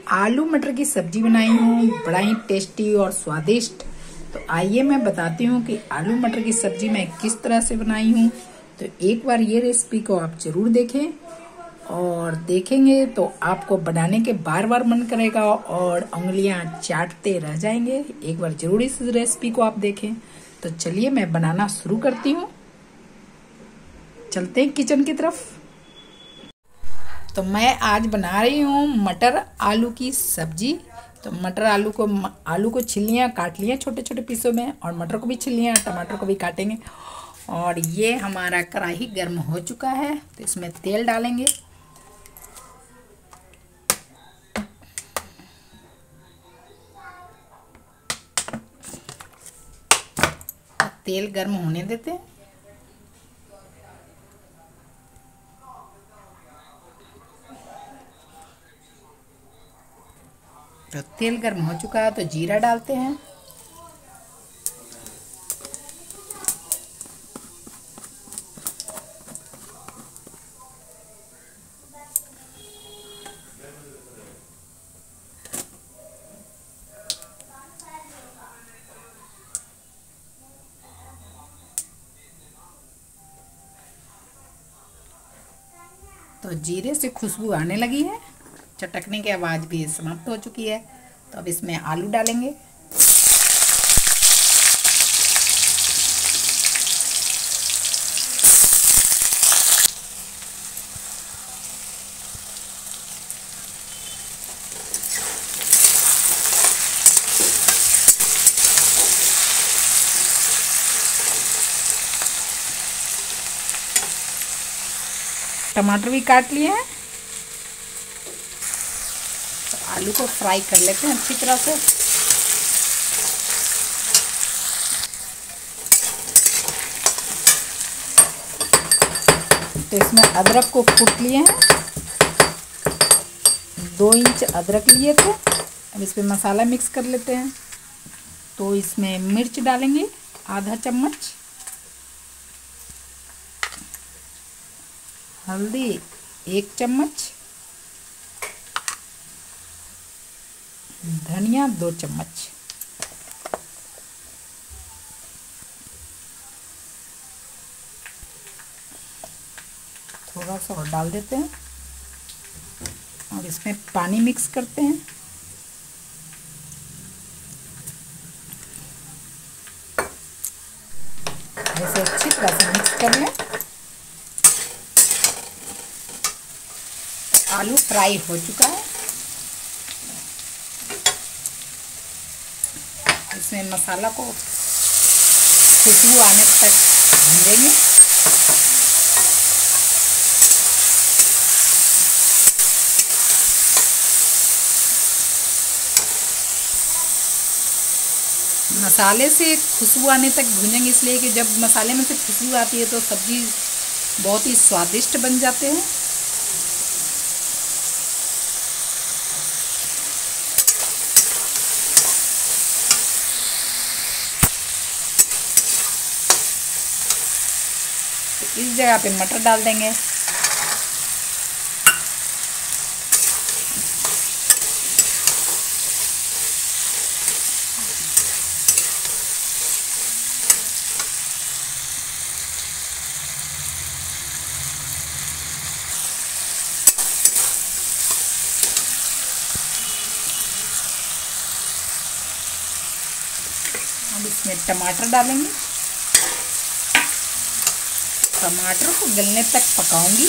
आलू मटर की सब्जी बनाई हूँ, बड़ा ही टेस्टी और स्वादिष्ट। तो आइए मैं बताती हूँ कि आलू मटर की सब्जी मैं किस तरह से बनाई हूँ। तो एक बार ये रेसिपी को आप जरूर देखें और देखेंगे तो आपको बनाने के बार बार मन करेगा और उंगलियां चाटते रह जाएंगे। एक बार जरूर इस रेसिपी को आप देखें। तो चलिए मैं बनाना शुरू करती हूँ। चलते हैं किचन की तरफ। तो मैं आज बना रही हूँ मटर आलू की सब्जी। तो मटर आलू को छिल लिया, काट लिया छोटे छोटे पीसों में, और मटर को भी छिल लिया, टमाटर को भी काटेंगे। और ये हमारा कढ़ाई गर्म हो चुका है, तो इसमें तेल डालेंगे। तेल गर्म होने देते हैं। तो तेल गर्म हो चुका है, तो जीरा डालते हैं। तो जीरे से खुशबू आने लगी है, चटकने की आवाज़ भी समाप्त हो चुकी है। तो अब इसमें आलू डालेंगे। टमाटर भी काट लिए हैं। तो आलू को फ्राई कर लेते हैं अच्छी तरह से। तो इसमें अदरक को कूट लिए हैं, 2 इंच अदरक लिए थे। अब इसमें मसाला मिक्स कर लेते हैं। तो इसमें मिर्च डालेंगे आधा चम्मच, हल्दी 1 चम्मच, धनिया 2 चम्मच। थोड़ा सा और डाल देते हैं और इसमें पानी मिक्स करते हैं। ऐसे अच्छी तरह से मिक्स कर लें। आलू फ्राई हो चुका है। इसमें मसाला को खुशबू आने तक भूनेंगे। मसाले से खुशबू आने तक भूनेंगे, इसलिए कि जब मसाले में से खुशबू आती है तो सब्जी बहुत ही स्वादिष्ट बन जाते हैं। इस जगह पे मटर डाल देंगे। अब इसमें टमाटर डालेंगे। टमाटर को गलने तक पकाऊंगी।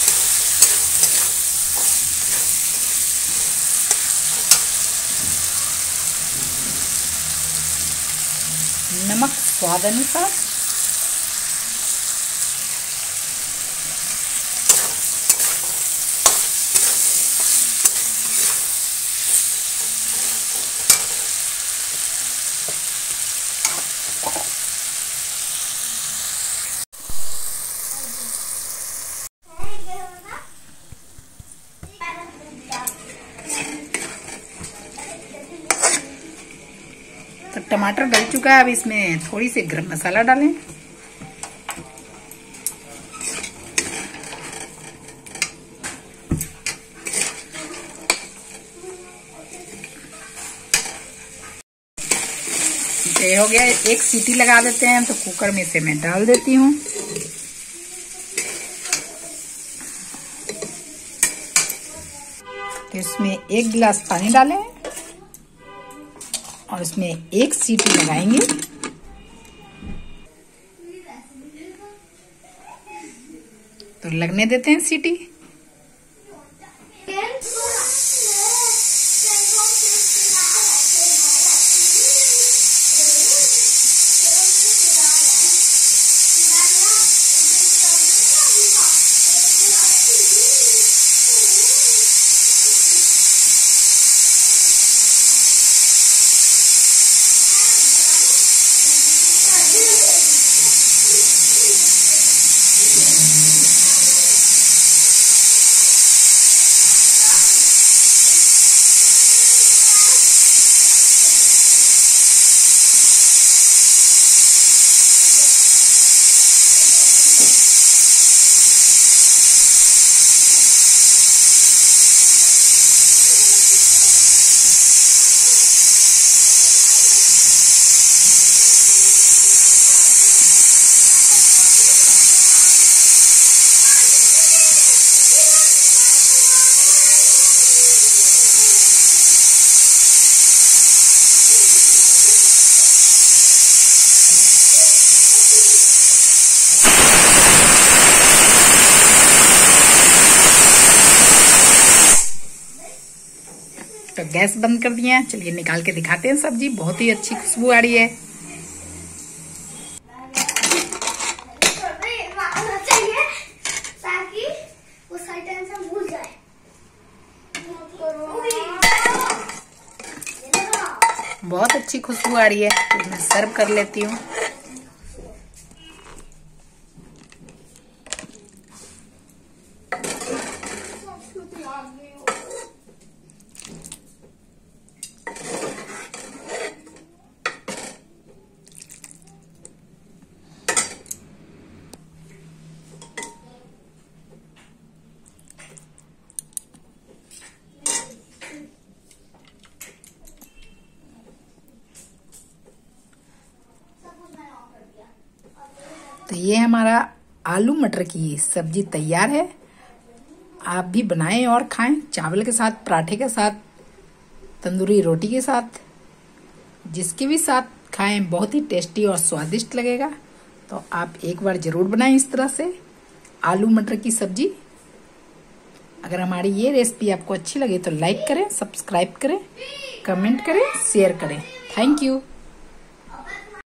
नमक स्वाद अनुसार। तो टमाटर गल चुका है। अब इसमें थोड़ी सी गरम मसाला डालें। ये हो गया, एक सीटी लगा देते हैं। तो कुकर में से मैं डाल देती हूँ। तो इसमें 1 गिलास पानी डालें और इसमें 1 सीटी लगाएंगे। तो लगने देते हैं सीटी। तो गैस बंद कर दिया है। चलिए निकाल के दिखाते हैं सब्जी। बहुत ही अच्छी खुशबू आ रही है। बहुत अच्छी खुशबू आ रही है। तो मैं सर्व कर लेती हूँ। तो ये हमारा आलू मटर की सब्जी तैयार है। आप भी बनाएं और खाएं, चावल के साथ, पराठे के साथ, तंदूरी रोटी के साथ, जिसके भी साथ खाएं बहुत ही टेस्टी और स्वादिष्ट लगेगा। तो आप एक बार जरूर बनाएं इस तरह से आलू मटर की सब्जी। अगर हमारी ये रेसिपी आपको अच्छी लगे तो लाइक करें, सब्सक्राइब करें, कमेंट करें, शेयर करें। Thank you.